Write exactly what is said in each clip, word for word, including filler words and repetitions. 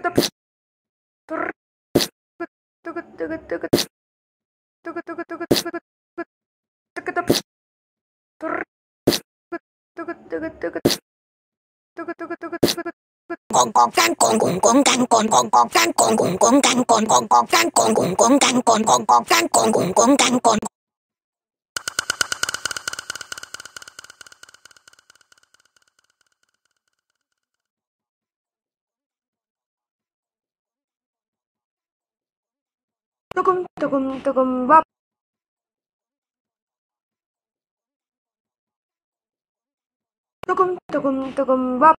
Tugum tugum tugum bop. Tugum tugum tugum bop.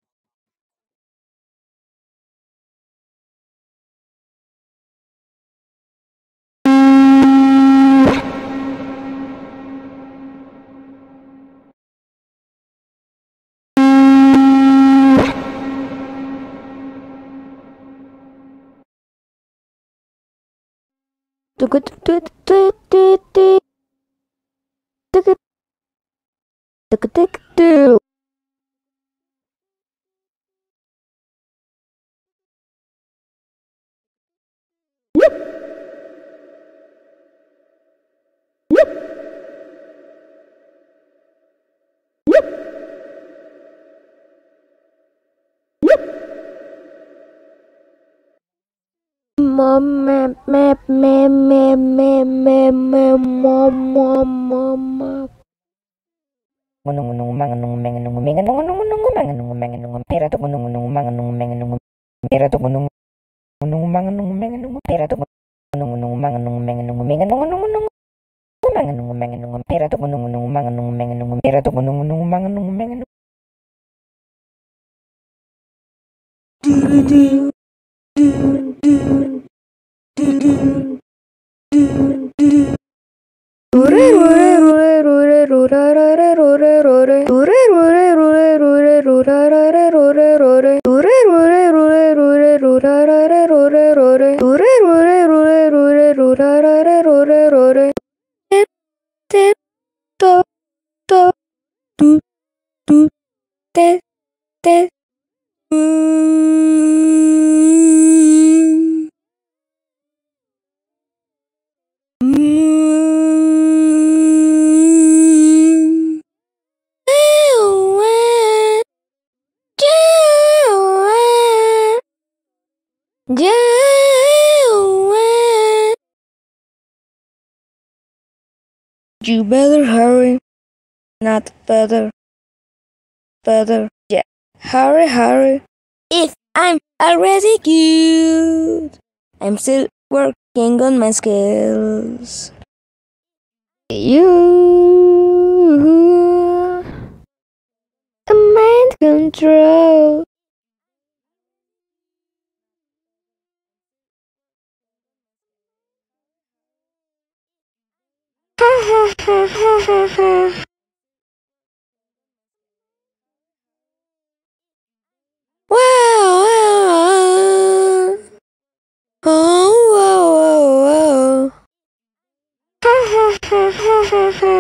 Tugut tut tut tut tut. Tugut tugut tugut tut. Mom map map map map map map map mom mom mom mom. Ngunung ngunung mangunung mengunung mengunung ngunung ngunung mangunung mengunung pera tu ngunung ngunung mangunung mengunung pera tu ngunung ngunung mangunung mengunung pera tu ngunung ngunung mangunung mengunung mengunung ngunung mangunung mengunung pera tu ngunung ngunung mangunung mengunung pera tu ngunung ngunung mangunung mengunung. You better hurry, not better, better, yeah, hurry, hurry. If I'm already good, I'm still working on my skills. You, a mind control. Ha ha ha ha ha ha. Wow, wow, wow. Oh, wow, wow, wow. Ha ha ha ha ha ha.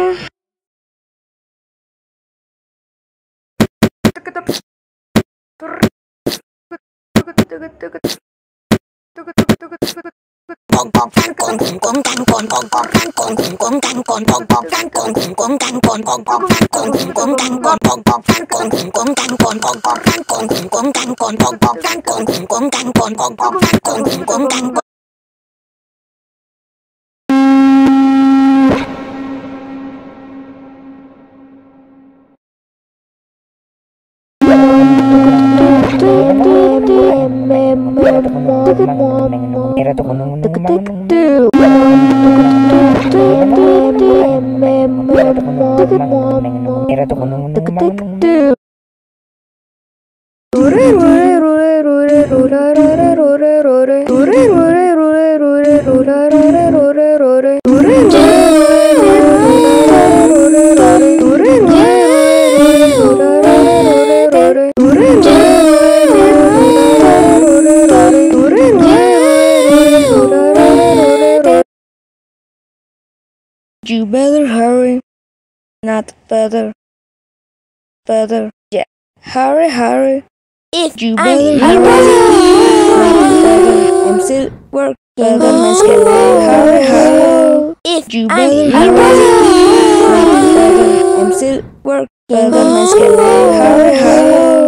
You better hurry, not better, better, yeah, hurry, hurry. If You I'm better I'm hurry. ready. I'm still working on my schedule. Hurry, hurry. If You I'm better I'm hurry. ready. I'm still working on my schedule. Hurry, hurry.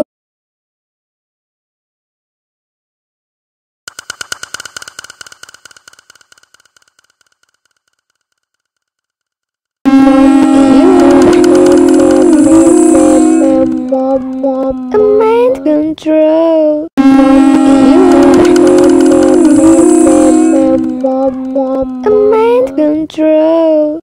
A mind control. A mind control.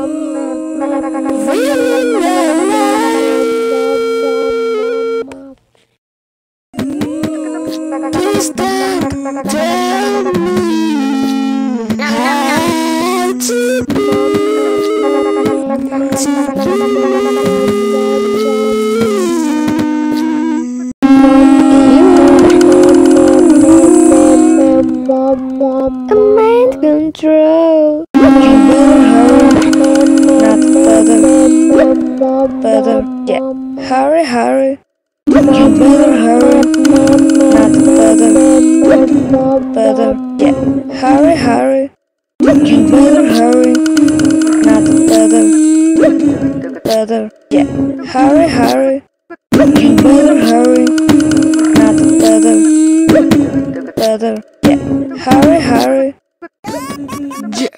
A mind control. You better hurry. Not further. Further. Yeah. Hurry, hurry. You better hurry. Not further. Further. Yeah. Hurry, hurry. You better hurry. Not further. Further. Yeah. Hurry, hurry. You better hurry. Not further. Further. Yeah. Hurry, hurry. Yeah.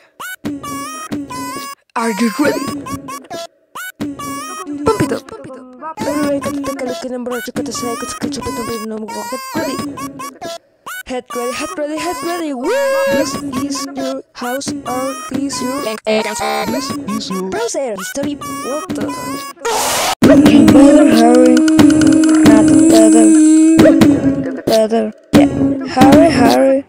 Are you ready? Pump it up. Everybody got to take a look at number. You got to say, got to catch up with the no more. Get ready. Head ready, head ready, head ready. Woo! This is your house, or this your this is your browser. History water. You better hurry. Not further. Further. Yeah. Hurry, hurry.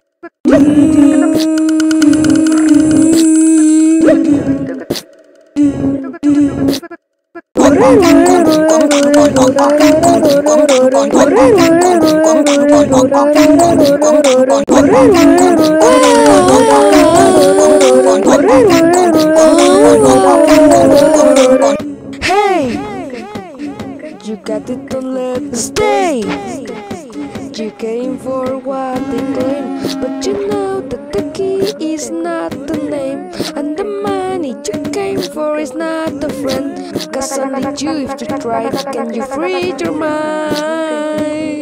Hey! You got it, don't let it stay. You came for what they claim, but you know that the key is not the name, and the money you came for is not a friend. Cause only you, if you try, can you free your mind?